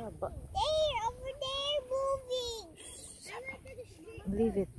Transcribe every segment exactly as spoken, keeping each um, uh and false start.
Haba. They're over there moving. Leave it.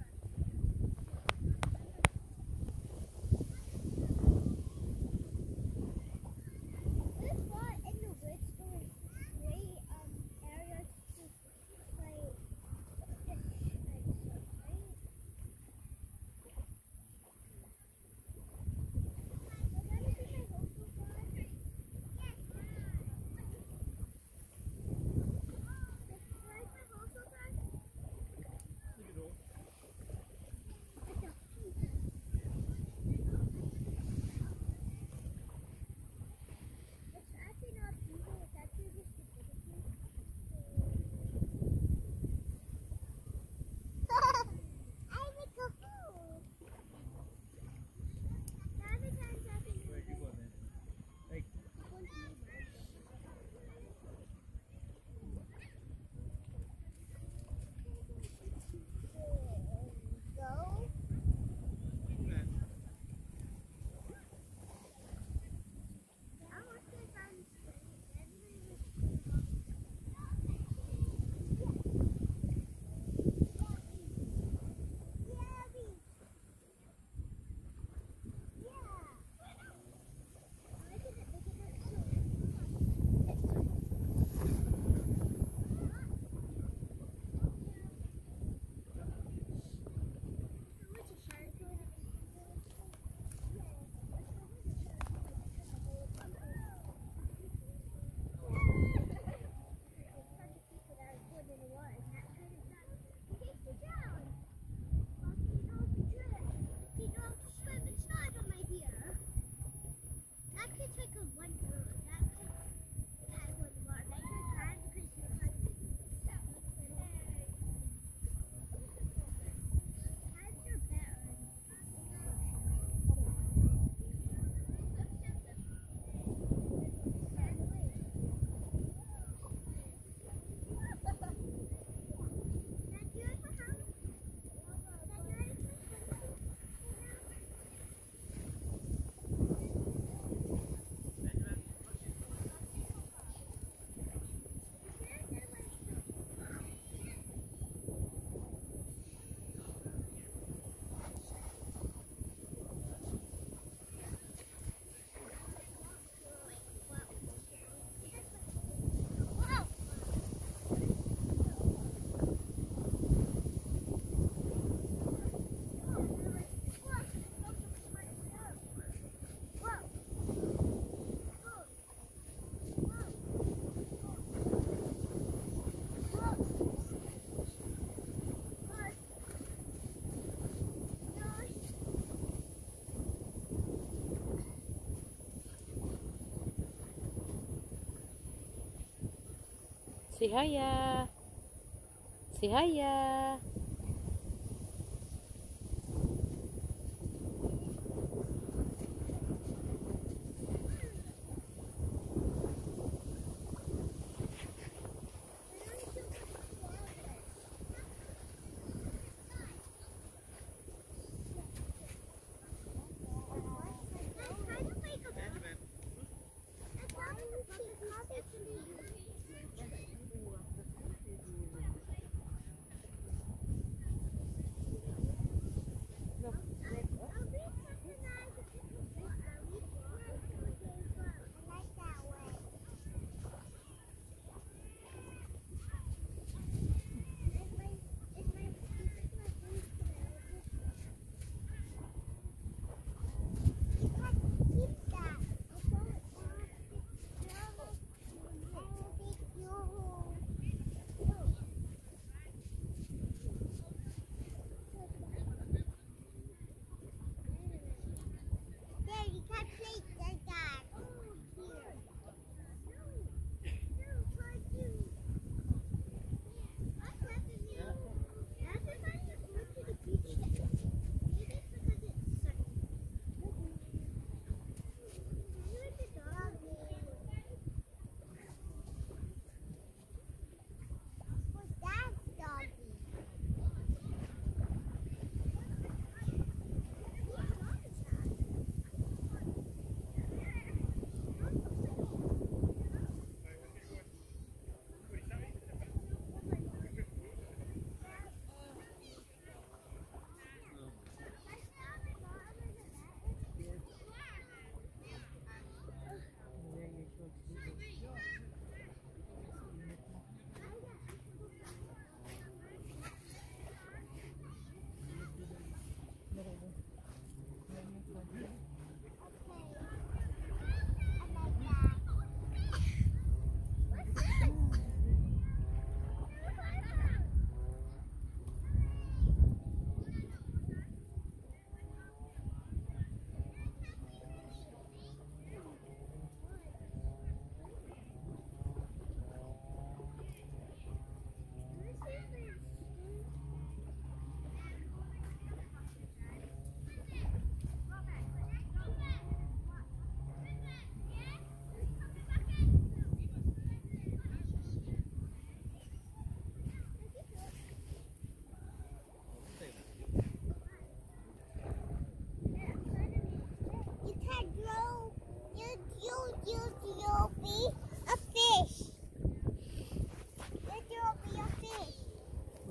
Si Haya. Si Haya.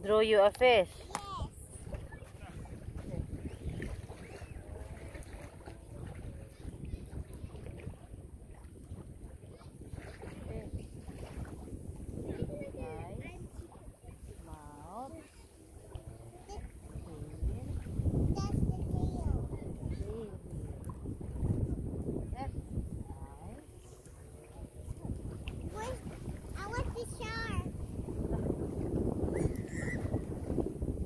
Draw you a fish. Yes. Eyes, mouth, That's the tail. tail. Yes. Eyes. Where's, I want the shark.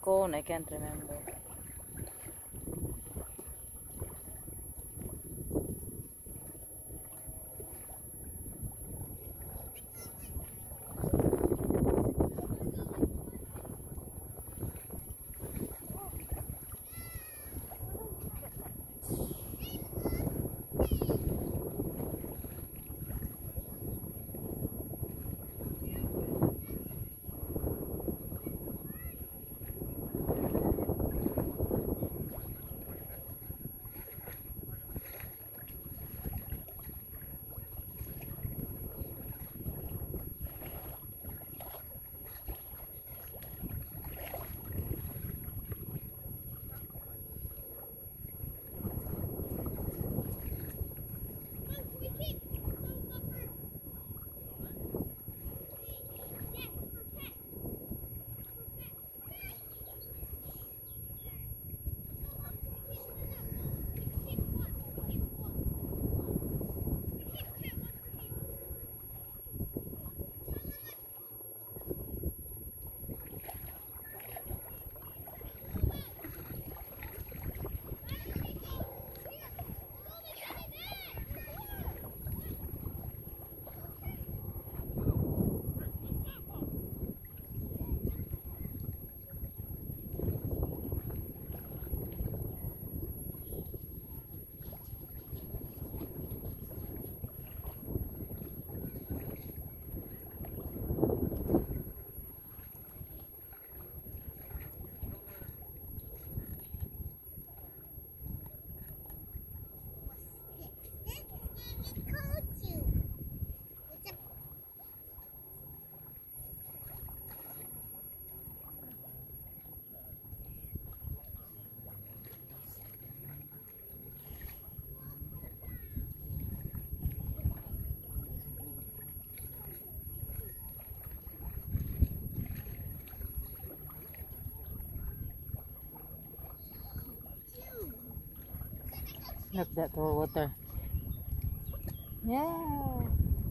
cone, I can't remember. Look that for water. Yeah.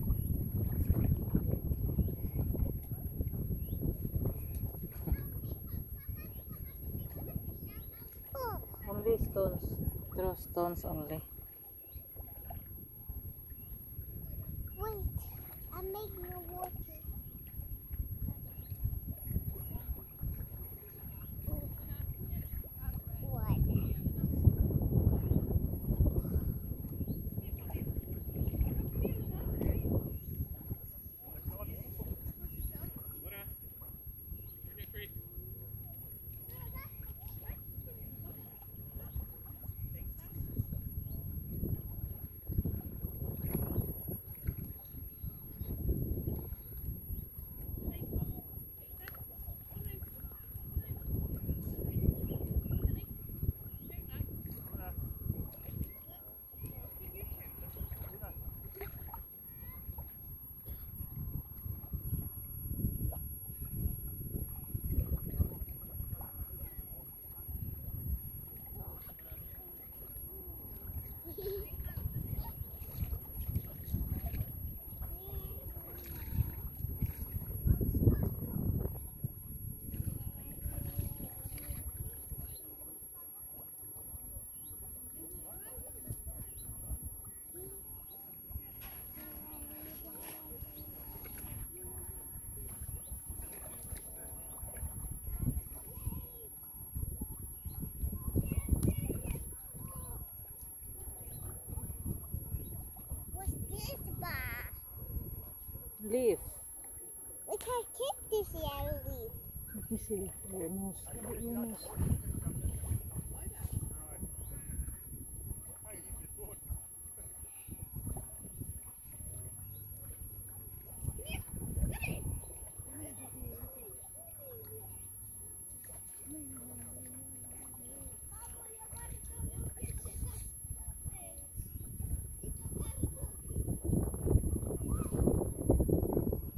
Only stones. Throw stones only. Wait, I'm making a water. What? Leaf. We can't keep this yellow leaf. Let me see your nose. Your nose.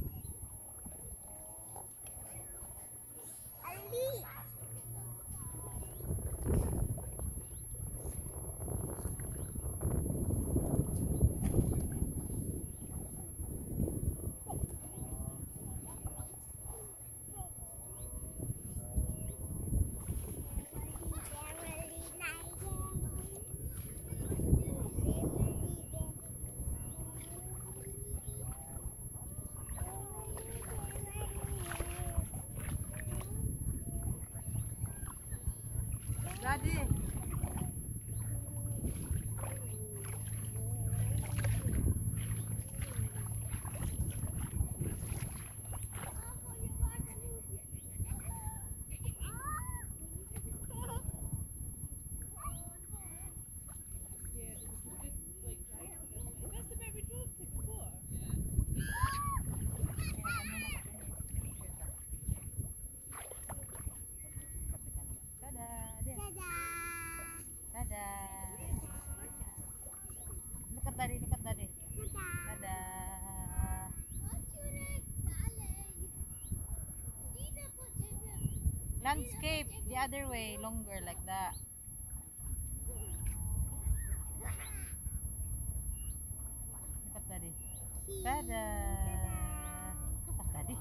A leaf. Daddy. Look at daddy, look at daddy. Tada. Landscape, the other way, longer like that. Look at daddy. Tada. Look at daddy.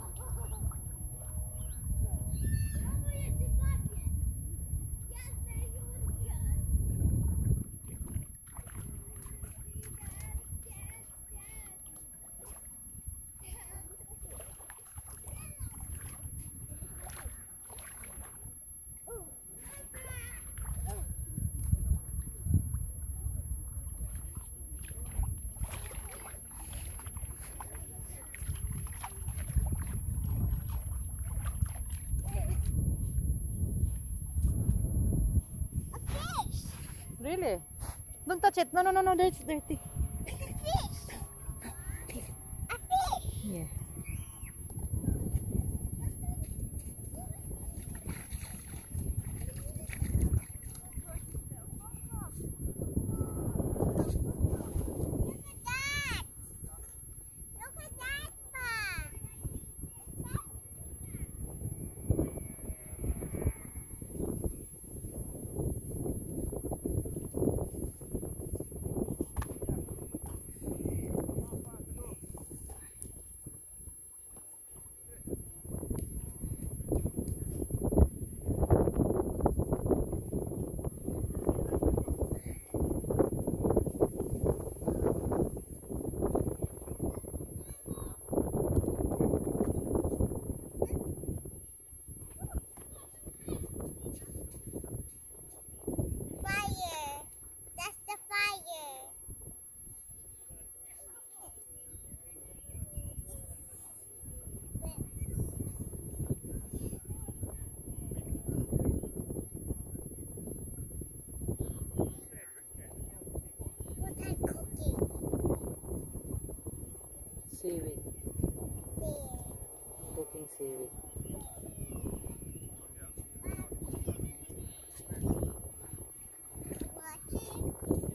Really? Don't touch it. No, no, no, no. That's dirty. Fish. A fish. Yeah. Look at that. Look at that, Pa. Fire. That's the fire. What I'm cooking Seaweed. there. Cooking seaweed. Watching.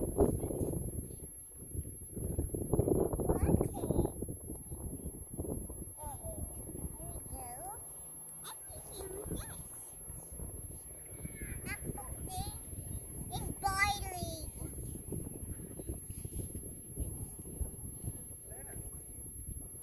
Watching. Uh, here we go. Everything is this. I'm cooking. It's boiling.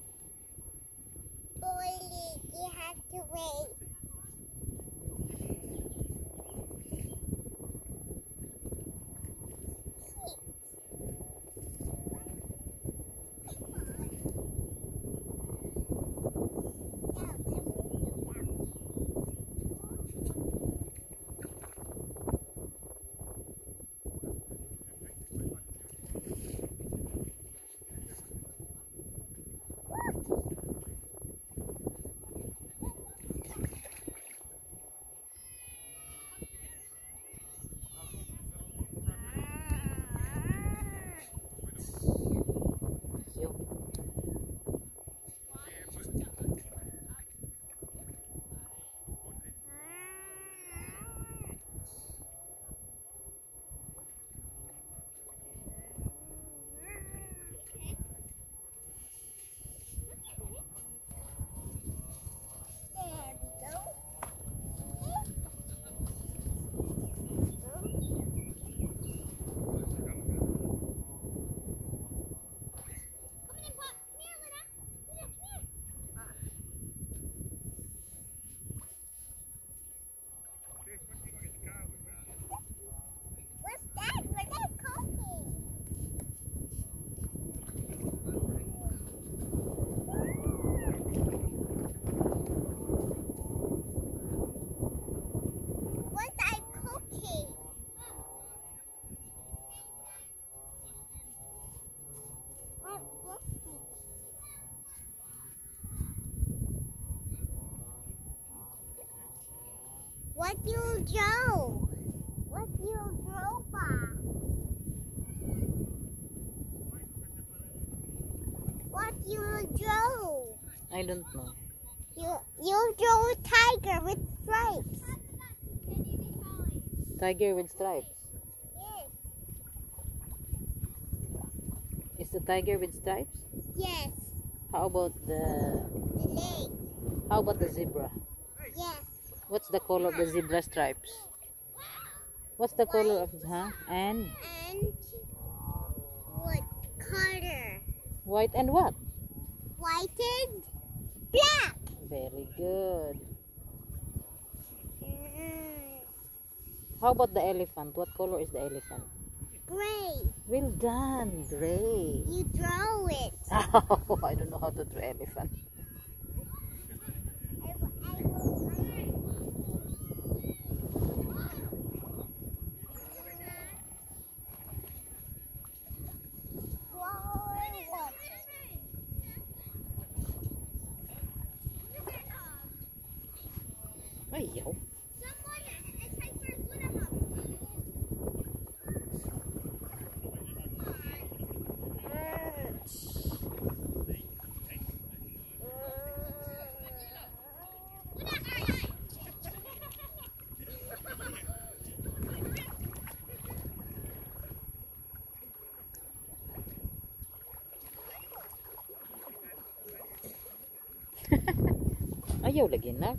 you Joe? What you Joe ba? What you Joe? I don't know. You you Joe tiger with stripes. Tiger with stripes. Yes. Is the tiger with stripes? Yes. How about the The leg. how about the zebra? Yes. What's the color of the zebra stripes? What's the color of huh? And And what color? white and what? White and black. Very good. Mm, How about the elephant? What color is the elephant? gray. Well done, gray. You draw it. Oh, I don't know how to draw elephant. I, I will. Ayaw. Ayaw lagi na.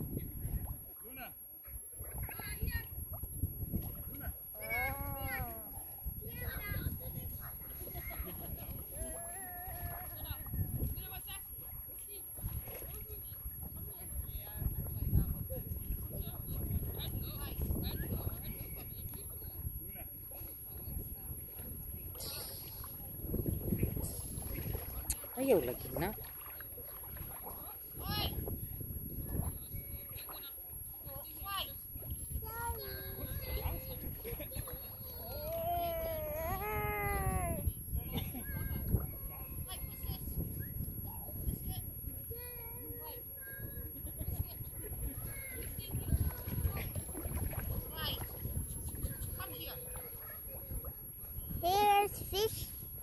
Ayaw lagi na. Here's fish.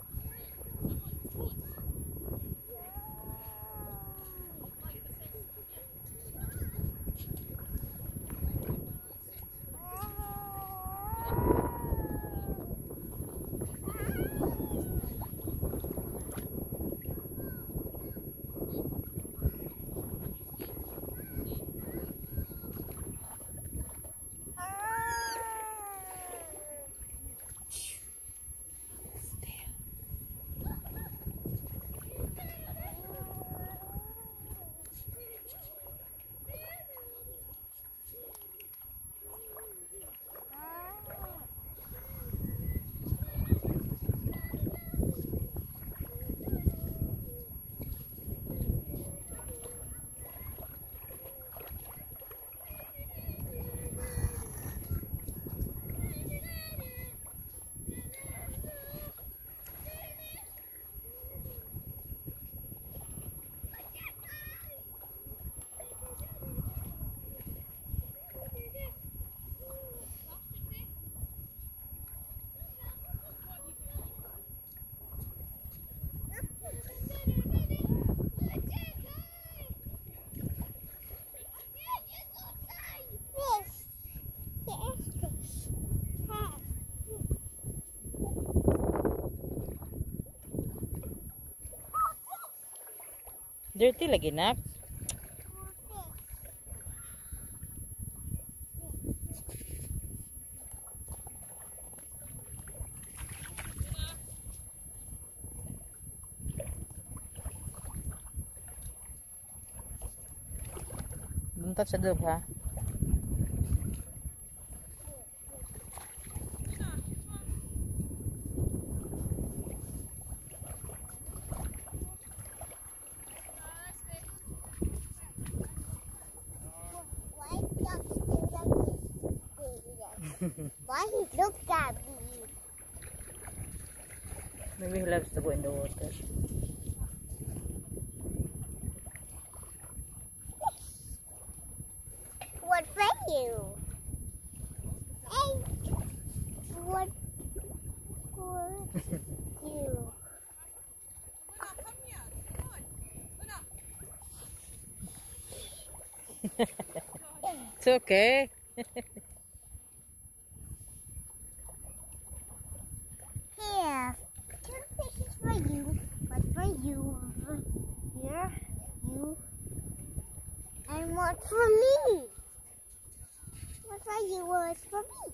Dirty lagi nak. Don't touch the dog, ha? Why he looked at me? Maybe he loves to go in the water. What for you? It's okay. Here, two fishes for you, one for you, here, you, and one for me. One for you, one for me.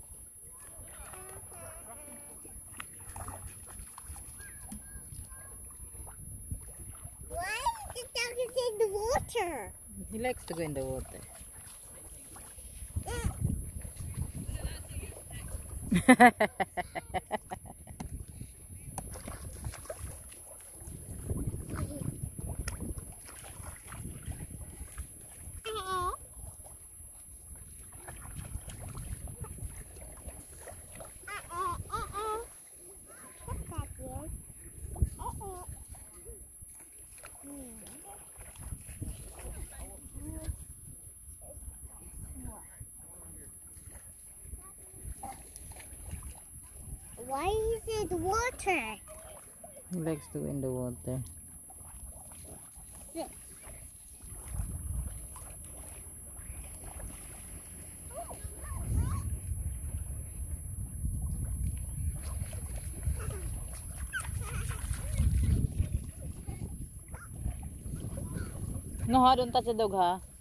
Why is the dog in the water? He likes to go in the water. Why is it water? He likes to go in the water. Sit. No, ha, don't touch the dog, ha.